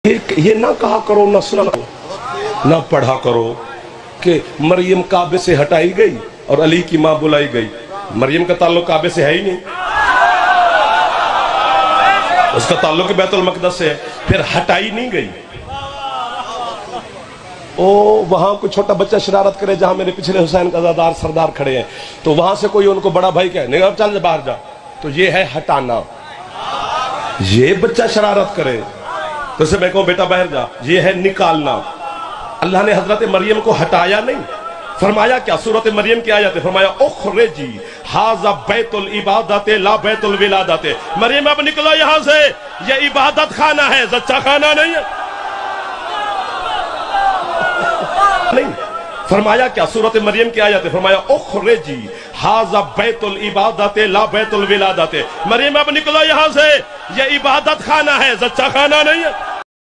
یہ نہ کہا کرو، نہ سنا نہ پڑھا کرو کہ مریم کعبے سے ہٹائی گئی اور علی کی ماں بلائی گئی۔ مریم کا تعلق کعبے سے ہے ہی نہیں، اس کا تعلق بیت المقدس سے ہے، پھر ہٹائی نہیں گئی۔ وہاں کوئی چھوٹا بچہ شرارت کرے جہاں میرے پچھلے حسین کا زادار سردار کھڑے ہیں، تو وہاں سے کوئی ان کو بڑا بھائی کہے نہیں چل جا باہر جا، تو یہ ہے ہٹانا۔ یہ بچہ شرارت کرے تو اسے میں کہوں بیٹا باہر جا، یہ ہے نکالنا۔ اللہ نے حضرت مریم کو ہٹایا نہیں، فرمایا کیا؟ سورۃ مریم کی آیت ہے، فرمایا اخرجی ھذا بیت العبادت لا بیت الولادت۔ مریم اب نکلو یہاں سے، یہ عبادت خانہ ہے، زچہ خانہ نہیں ہے۔ نہیں، فرمایا کیا؟ سورۃ مریم کی آیت ہے، فرمایا اخرجی ھذا بیت العبادت لا بیت الولادت۔ مریم اب نکلو یہاں سے، یہ عبادت خانہ ہے، زچہ خانہ نہیں ہے۔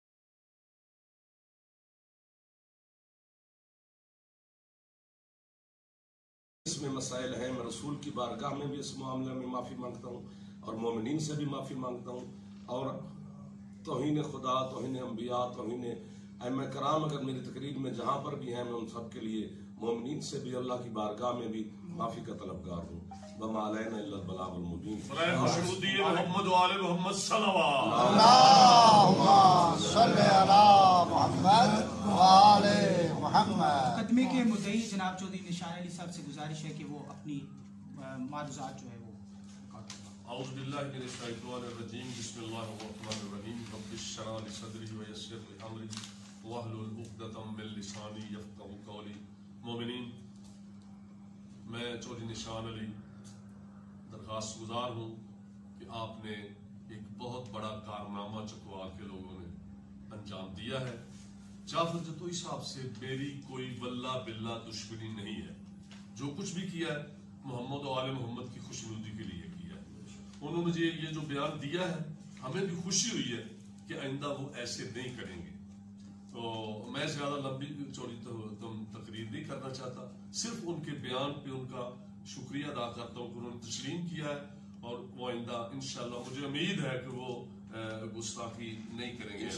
اس میں مسائل ہیں، میں رسول کی بارگاہ میں بھی اس معاملے میں معافی مانگتا ہوں اور مومنین سے بھی معافی مانگتا ہوں، اور توہین خدا، توہین انبیاء، توہین ائمہ کرام اگر میری تقریر میں جہاں پر بھی ہیں، میں ان سب کے لیے مومنین سے بھی اللہ کی بارگاہ میں بھی معافی کا طلبگار ہوں۔ وما علینا الا البلاغ المبین۔ مشہودی محمد و آل محمد صلوات۔ اللہم صلی علی محمد و آل محمد۔ مقدمے کے مدعی جناب چودھری نشان علی صاحب سے گزارش ہے کہ وہ اپنی معروضات جو ہے وہ اعوذ باللہ من الشیطان الرجیم، بسم اللہ الرحمن الرحیم۔ رب اشرح لی صدری ویسر لی امری واحلل عقدۃ من لسانی یفقہوا قولی۔ مومنین، میں چودھری نشان علی درخواست گزار ہوں کہ آپ نے ایک بہت بڑا کارنامہ چکوال کے لوگوں نے انجام دیا ہے۔ جعفر جتوئی صاحب سے میری کوئی واللہ باللہ دشمنی نہیں ہے، جو کچھ بھی کیا ہے محمد و آل محمد کی خوشنودی کے لیے کیا ہے۔ انہوں نے مجھے یہ جو بیان دیا ہے، ہمیں بھی خوشی ہوئی ہے کہ آئندہ وہ ایسے نہیں کریں گے۔ تو میں زیادہ لمبی چوڑی تقریر نہیں کرنا چاہتا، صرف ان کے بیان پہ ان کا شکریہ ادا کرتا ہوں کہ انہوں نے تسلیم کیا ہے، اور وہ آئندہ انشاءاللہ مجھے امید ہے کہ وہ گستاخی نہیں کریں گے۔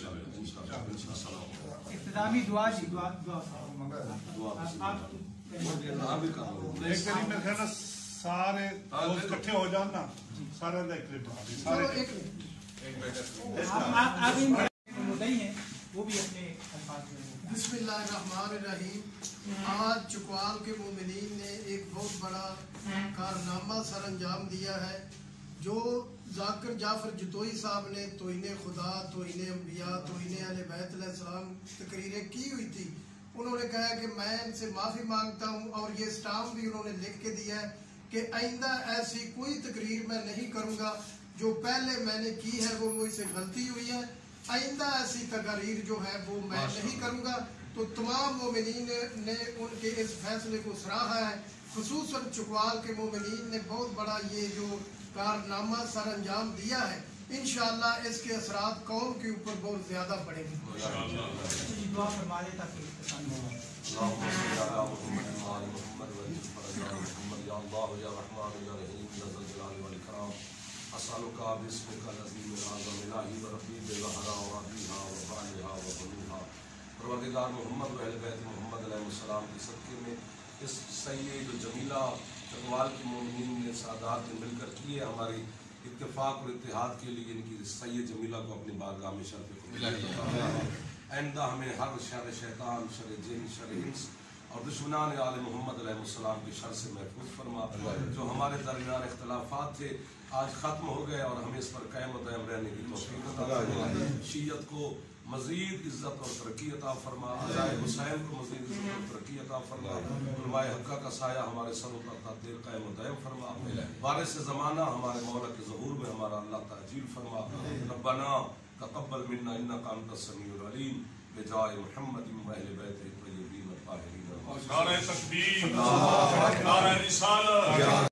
اختتامی دعا جی، دعا سارے اکٹھے ہو جانا، سارے مدعی ہیں وہ بھی اپنے الفاظ میں۔ بسم اللہ الرحمن الرحیم۔ آج چکوال کے مومنین نے ایک بہت بڑا کارنامہ سر انجام دیا ہے، جو ذاکر جعفر جتوئی صاحب نے توہین خدا، توہین انبیاء، توہین اہل بیت علیہ السلام تقریریں کی ہوئی تھی۔ انہوں نے کہا کہ میں ان سے معافی مانگتا ہوں، اور یہ اسٹامپ بھی انہوں نے لکھ کے دیا ہے کہ آئندہ ایسی کوئی تقریر میں نہیں کروں گا، جو پہلے میں نے کی ہے وہ مجھ سے غلطی ہوئی ہے، آئندہ ایسی تقاریر جو ہے وہ میں نہیں کروں گا۔ تو تمام مومنین نے ان کے اس فیصلے کو سراہا ہے، خصوصاً چکوال کے مومنین نے بہت بڑا یہ جو کارنامہ سر انجام دیا ہے، انشاءاللہ اس کے اثرات قوم کے اوپر بہت زیادہ پڑیں گے۔ دعا فرما دے تاکہ اختتام ہو۔ اسألك باسمك العظيم الأعظم إلهي وربي بظهرها وأبيها وبالها وبنوها۔ پروردگار محمد و اہل بیت محمد علیہ السلام کے صدقے میں اس سید جمیلہ چکوال کی مومنین نے سعادات نے مل کر کیے، ہماری اتفاق اور اتحاد کے لیے ان کی سید جمیلہ کو اپنی بارگاہ میں شرف آئندہ ہمیں ہر شر شیطان، شر جن، شر انس اور دشمنان آل محمد علیہ السلام کے شر سے محفوظ فرما۔ جو ہمارے درمیان اختلافات تھے آج ختم ہو گئے، اور ہمیں اس پر قائم و دائم رہنے کی توفیق عطا فرما۔ شیعت کو مزید عزت اور ترقی عطا فرما، عزائے حسین کو مزید عزت اور ترقی عطا فرما۔ علماء حقہ کا سایہ ہمارے سروں پر قدر قائم و دائم فرما۔ وارث زمانہ ہمارے مولا کے ظہور میں ہمارا اللہ تعجیل فرما۔ ربنا تقبل منا انک انت السمیع العلیم، بجائے محمد و اہل بیت الطیبین الطاہرین۔ نعرہ تکبیر، نعرہ رسالت۔